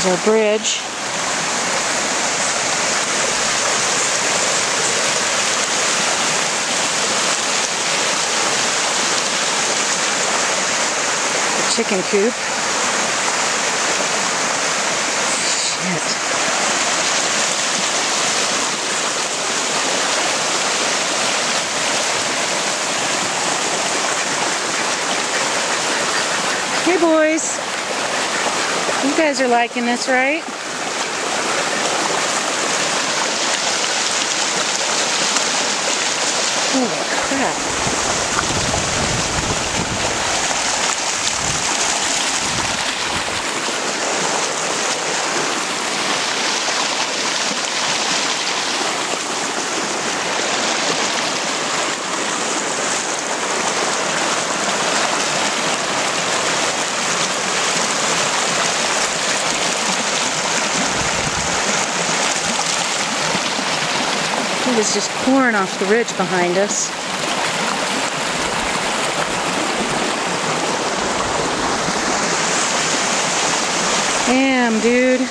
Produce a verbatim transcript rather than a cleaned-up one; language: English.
There's our bridge. The chicken coop. Shit. Hey boys, you guys are liking this, right? Holy crap. It was just pouring off the ridge behind us. Damn, dude.